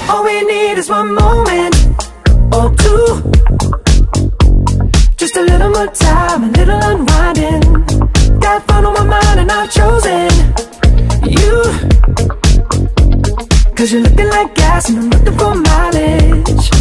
All we need is one moment or two, just a little more time, a little unwinding. Got fun on my mind and I've chosen you, 'cause you're looking like gas and I'm looking for mileage.